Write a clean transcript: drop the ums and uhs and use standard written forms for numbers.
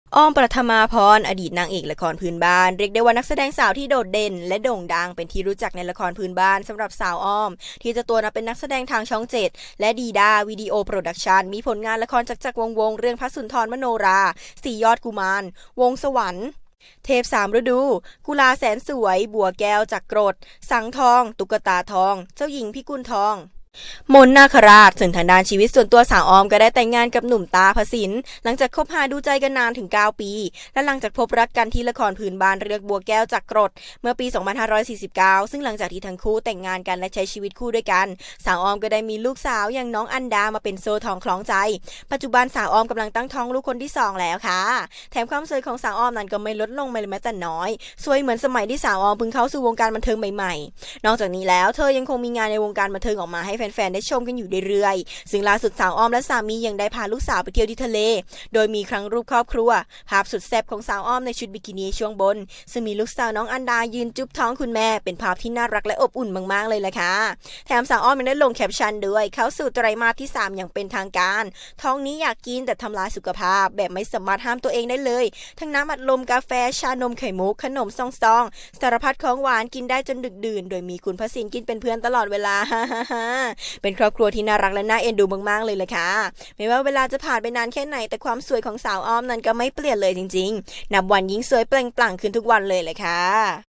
อ้อมประมาพรอดีตนางเอกละครพื้นบ้านเรียกได้ว่านักแสดงสาวที่โดดเด่นและโด่งดังเป็นที่รู้จักในละครพื้นบ้านสำหรับสาวอ้อมที่เจะตัวนับเป็นนักแสดงทางช่อง7และดีดาวิดีโอโปรดักชันมีผลงานละครจักวงเรื่องพระสุนทรมโนราสี่ยอดกุมารวงสวรรค์เทพสามฤดูกุลาแสนสวยบัวแก้วจักกรดสังทองตุ๊กตาทองเจ้าหญิงพิกุลทองมนนาคราชส่วนทางด้านชีวิตส่วนตัวสาวออมก็ได้แต่งงานกับหนุ่มตาพสินหลังจากคบหาดูใจกันนานถึง9ปีและหลังจากพบรักกันที่ละครพื้นบ้านเรื่องบัวแก้วจักกรดเมื่อปี2549ซึ่งหลังจากที่ทั้งคู่แต่งงานกันและใช้ชีวิตคู่ด้วยกันสาวออมก็ได้มีลูกสาวอย่างน้องอันดามาเป็นโซ่ทองคล้องใจปัจจุบันสาวออมกำลังตั้งท้องลูกคนที่2แล้วค่ะแถมความสวยของสาวออมนั้นก็ไม่ลดลงเลยแม้แต่น้อยสวยเหมือนสมัยที่สาวออมเพิ่งเข้าสู่วงการบันเทิงใหม่ๆนอกจากนี้แล้วเธอยังคงมีงานในวงการบันเทิงออกมาให้แฟนๆได้ชมกันอยู่เรื่อยๆซึ่งล่าสุดสาวออมและสามียังได้พาลูกสาวไปเที่ยวที่ทะเลโดยมีครั้งรูปครอบครัวภาพสุดแซ่บของสาวออมในชุดบิกินี่ช่วงบนซึ่งมีลูกสาวน้องอันดายืนจุ๊บท้องคุณแม่เป็นภาพที่น่ารักและอบอุ่นมากๆเลยแหละค่ะแถมสาวออมยังได้ลงแคปชั่นด้วยเข้าสู่ไตรมาสที่3อย่างเป็นทางการท้องนี้อยากกินแต่ทำลายสุขภาพแบบไม่สามารถห้ามตัวเองได้เลยทั้งน้ำอัดลมกาแฟชานมไข่มุกขนมซองสารพัดของหวานกินได้จนดึกดื่นโดยมีคุณพระสินกินเป็นเพื่อนตลอดเวลาเป็นครอบครัวที่น่ารักและน่าเอ็นดูมากๆเลยแหละค่ะไม่ว่าเวลาจะผ่านไปนานแค่ไหนแต่ความสวยของสาวออมนั้นก็ไม่เปลี่ยนเลยจริงๆนับวันยิ่งสวยเปล่งปลั่งขึ้นทุกวันเลยแหละค่ะ